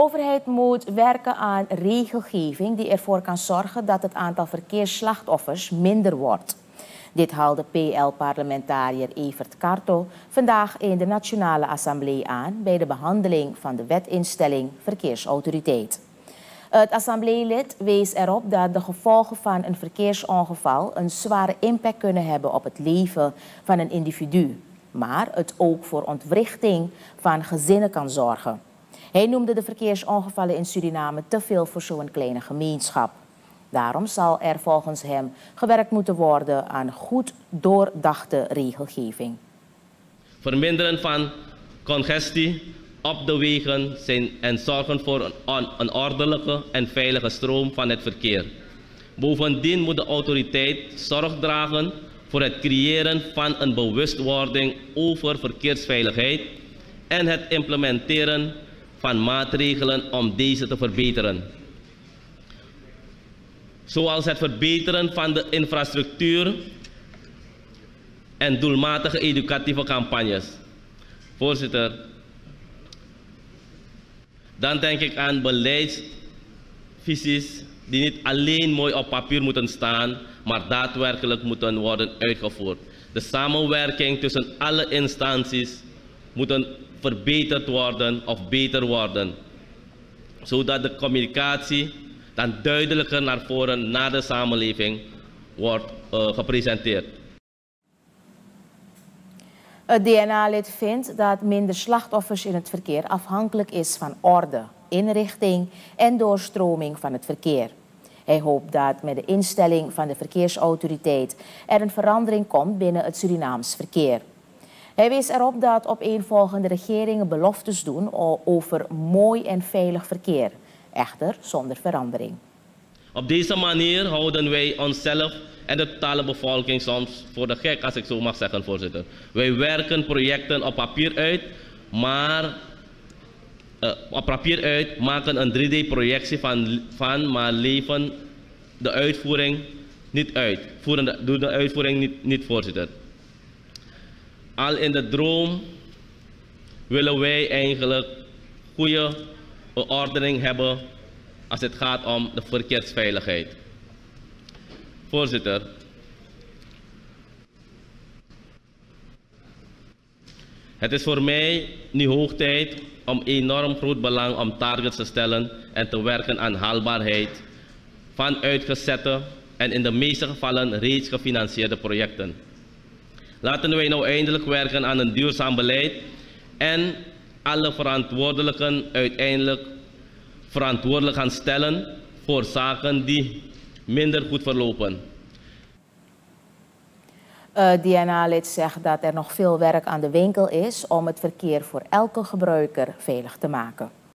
overheid moet werken aan regelgeving die ervoor kan zorgen dat het aantal verkeersslachtoffers minder wordt. Dit haalde PL-parlementariër Evert Karto vandaag in de Nationale Assemblée aan bij de behandeling van de wetinstelling Verkeersautoriteit. Het assembleelid wees erop dat de gevolgen van een verkeersongeval een zware impact kunnen hebben op het leven van een individu, maar het ook voor ontwrichting van gezinnen kan zorgen. Hij noemde de verkeersongevallen in Suriname te veel voor zo'n kleine gemeenschap. Daarom zal er volgens hem gewerkt moeten worden aan goed doordachte regelgeving. Verminderen van congestie op de wegen en zorgen voor een ordelijke en veilige stroom van het verkeer. Bovendien moet de autoriteit zorg dragen voor het creëren van een bewustwording over verkeersveiligheid en het implementeren van maatregelen om deze te verbeteren. Zoals het verbeteren van de infrastructuur en doelmatige educatieve campagnes. Voorzitter, dan denk ik aan beleidsvisies die niet alleen mooi op papier moeten staan, maar daadwerkelijk moeten worden uitgevoerd. De samenwerking tussen alle instanties moet verbeterd worden of beter worden, zodat de communicatie dan duidelijker naar voren naar de samenleving wordt gepresenteerd. Het DNA-lid vindt dat minder slachtoffers in het verkeer afhankelijk is van orde, inrichting en doorstroming van het verkeer. Hij hoopt dat met de instelling van de verkeersautoriteit er een verandering komt binnen het Surinaams verkeer. Hij wees erop dat opeenvolgende regeringen beloftes doen over mooi en veilig verkeer, echter zonder verandering. Op deze manier houden wij onszelf en de totale bevolking soms voor de gek, als ik zo mag zeggen, voorzitter. Wij werken projecten op papier uit, maken een 3D-projectie van, maar leven de uitvoering niet uit. Doen de uitvoering niet, voorzitter. Al in de droom willen wij eigenlijk goede ordening hebben als het gaat om de verkeersveiligheid. Voorzitter, het is voor mij nu hoog tijd om enorm groot belang om targets te stellen en te werken aan haalbaarheid van uitgezette en in de meeste gevallen reeds gefinancierde projecten. Laten wij nou eindelijk werken aan een duurzaam beleid en alle verantwoordelijken uiteindelijk verantwoordelijk gaan stellen voor zaken die minder goed verlopen. DNA-lid zegt dat er nog veel werk aan de winkel is om het verkeer voor elke gebruiker veilig te maken.